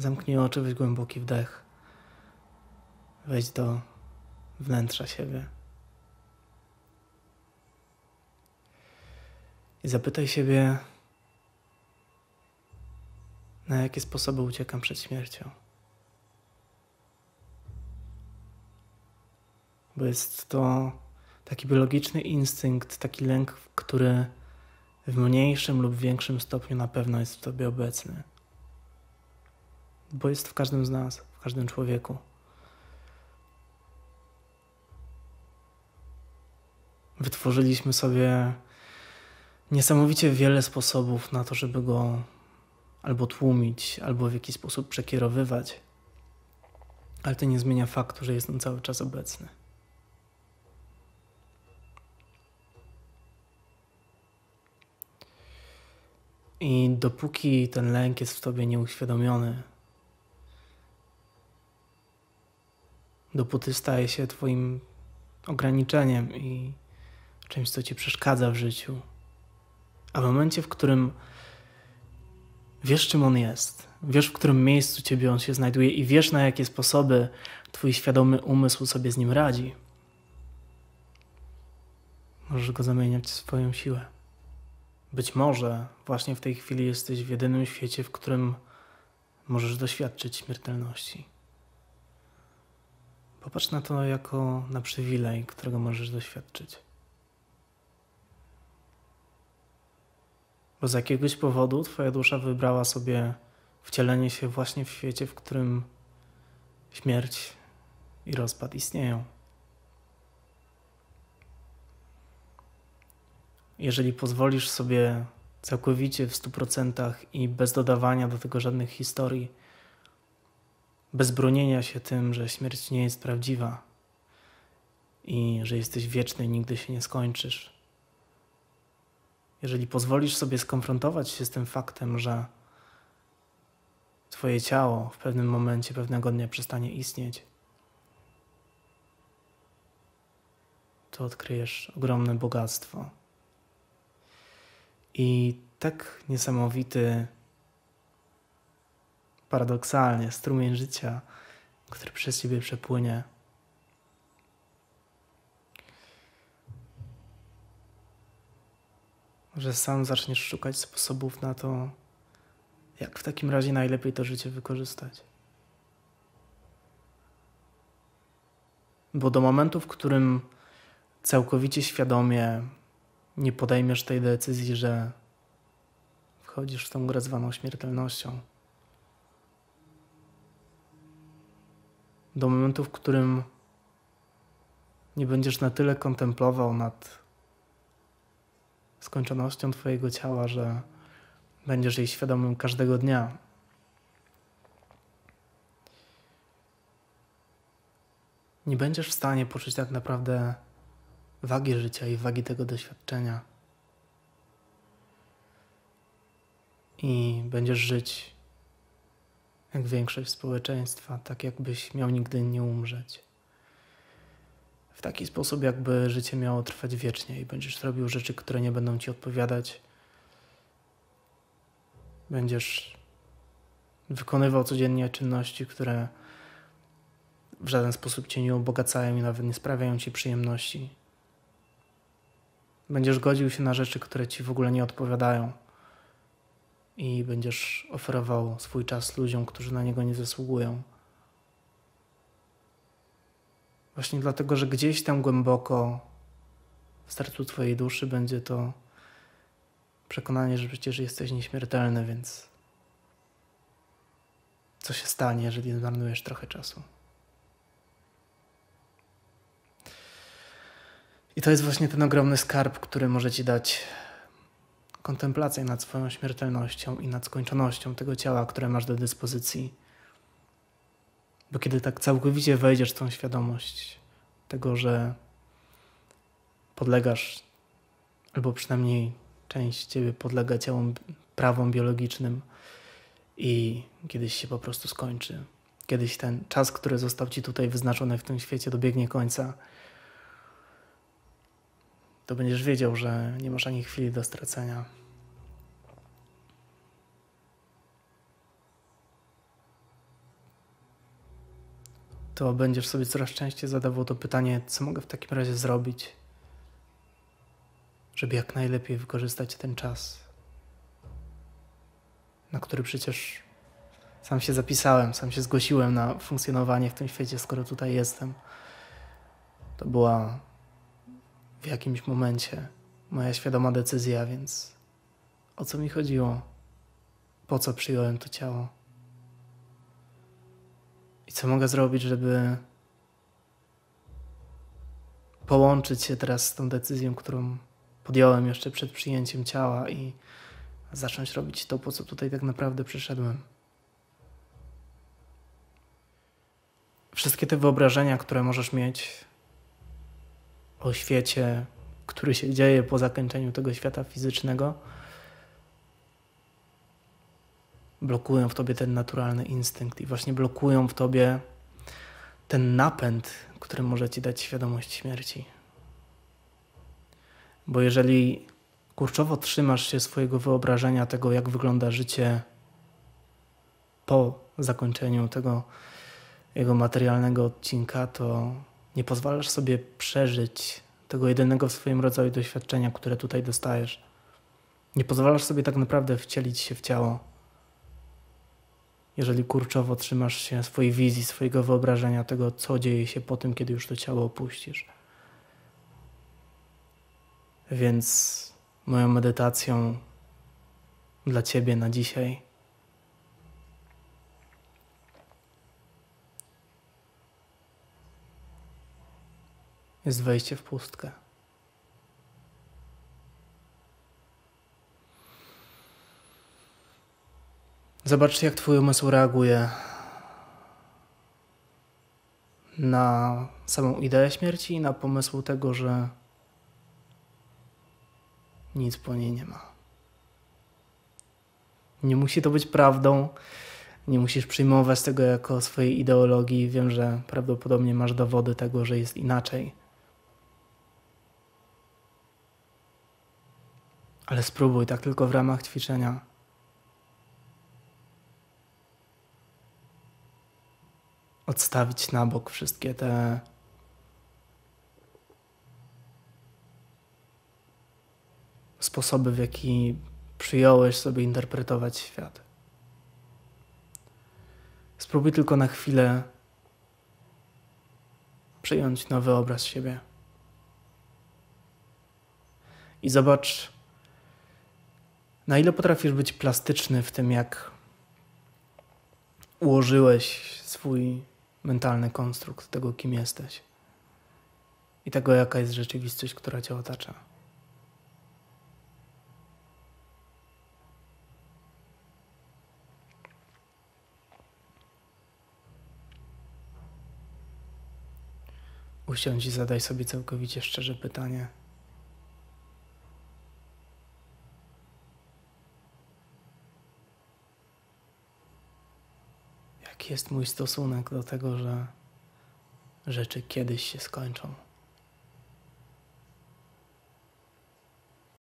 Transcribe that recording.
Zamknij oczy, weź głęboki wdech. Wejdź do wnętrza siebie. I zapytaj siebie, na jakie sposoby uciekam przed śmiercią. Bo jest to taki biologiczny instynkt, taki lęk, który w mniejszym lub większym stopniu na pewno jest w tobie obecny. Bo jest w każdym z nas, w każdym człowieku. Wytworzyliśmy sobie niesamowicie wiele sposobów na to, żeby go albo tłumić, albo w jakiś sposób przekierowywać. Ale to nie zmienia faktu, że jest on cały czas obecny. I dopóki ten lęk jest w tobie nieuświadomiony, dopóty staje się twoim ograniczeniem i czymś, co ci przeszkadza w życiu. A w momencie, w którym wiesz, czym on jest, wiesz, w którym miejscu ciebie on się znajduje i wiesz, na jakie sposoby twój świadomy umysł sobie z nim radzi, możesz go zamieniać w swoją siłę. Być może właśnie w tej chwili jesteś w jedynym świecie, w którym możesz doświadczyć śmiertelności. Popatrz na to jako na przywilej, którego możesz doświadczyć. Bo z jakiegoś powodu twoja dusza wybrała sobie wcielenie się właśnie w świecie, w którym śmierć i rozpad istnieją. Jeżeli pozwolisz sobie całkowicie w 100% i bez dodawania do tego żadnych historii, bez bronienia się tym, że śmierć nie jest prawdziwa i że jesteś wieczny i nigdy się nie skończysz. Jeżeli pozwolisz sobie skonfrontować się z tym faktem, że twoje ciało w pewnym momencie, pewnego dnia przestanie istnieć, to odkryjesz ogromne bogactwo. I tak niesamowity, paradoksalnie, strumień życia, który przez ciebie przepłynie, że sam zaczniesz szukać sposobów na to, jak w takim razie najlepiej to życie wykorzystać. Bo do momentu, w którym całkowicie świadomie nie podejmiesz tej decyzji, że wchodzisz w tą grę zwaną śmiertelnością, do momentu, w którym nie będziesz na tyle kontemplował nad skończonością twojego ciała, że będziesz jej świadomym każdego dnia. Nie będziesz w stanie poczuć tak naprawdę wagi życia i wagi tego doświadczenia. I będziesz żyć jak większość społeczeństwa, tak jakbyś miał nigdy nie umrzeć. W taki sposób, jakby życie miało trwać wiecznie i będziesz robił rzeczy, które nie będą ci odpowiadać. Będziesz wykonywał codziennie czynności, które w żaden sposób cię nie ubogacają i nawet nie sprawiają ci przyjemności. Będziesz godził się na rzeczy, które ci w ogóle nie odpowiadają. I będziesz oferował swój czas ludziom, którzy na niego nie zasługują. Właśnie dlatego, że gdzieś tam głęboko w sercu twojej duszy będzie to przekonanie, że przecież jesteś nieśmiertelny, więc co się stanie, jeżeli zmarnujesz trochę czasu? I to jest właśnie ten ogromny skarb, który może ci dać kontemplację nad swoją śmiertelnością i nad skończonością tego ciała, które masz do dyspozycji. Bo kiedy tak całkowicie wejdziesz w tą świadomość tego, że podlegasz, albo przynajmniej część ciebie podlega prawom biologicznym i kiedyś się po prostu skończy. Kiedyś ten czas, który został ci tutaj wyznaczony w tym świecie, dobiegnie końca, to będziesz wiedział, że nie masz ani chwili do stracenia. to będziesz sobie coraz częściej zadawał to pytanie, co mogę w takim razie zrobić, żeby jak najlepiej wykorzystać ten czas, na który przecież sam się zapisałem, sam się zgłosiłem na funkcjonowanie w tym świecie, skoro tutaj jestem. To była w jakimś momencie moja świadoma decyzja, więc o co mi chodziło? Po co przyjąłem to ciało? I co mogę zrobić, żeby połączyć się teraz z tą decyzją, którą podjąłem jeszcze przed przyjęciem ciała i zacząć robić to, po co tutaj tak naprawdę przyszedłem. Wszystkie te wyobrażenia, które możesz mieć o świecie, który się dzieje po zakończeniu tego świata fizycznego, blokują w tobie ten naturalny instynkt i właśnie blokują w tobie ten napęd, który może ci dać świadomość śmierci. Bo jeżeli kurczowo trzymasz się swojego wyobrażenia tego, jak wygląda życie po zakończeniu tego jego materialnego odcinka, to nie pozwalasz sobie przeżyć tego jedynego w swoim rodzaju doświadczenia, które tutaj dostajesz. Nie pozwalasz sobie tak naprawdę wcielić się w ciało. Jeżeli kurczowo trzymasz się swojej wizji, swojego wyobrażenia tego, co dzieje się po tym, kiedy już to ciało opuścisz. Więc moją medytacją dla ciebie na dzisiaj jest wejście w pustkę. Zobacz, jak twój umysł reaguje na samą ideę śmierci i na pomysł tego, że nic po niej nie ma. Nie musi to być prawdą, nie musisz przyjmować tego jako swojej ideologii. Wiem, że prawdopodobnie masz dowody tego, że jest inaczej. Ale spróbuj tak tylko w ramach ćwiczenia. Odstawić na bok wszystkie te sposoby, w jaki przyjąłeś sobie interpretować świat. Spróbuj tylko na chwilę przyjąć nowy obraz siebie. I zobacz, na ile potrafisz być plastyczny w tym, jak ułożyłeś swój mentalny konstrukt tego, kim jesteś i tego, jaka jest rzeczywistość, która cię otacza. Usiądź i zadaj sobie całkowicie szczerze pytanie. Jaki jest mój stosunek do tego, że rzeczy kiedyś się skończą?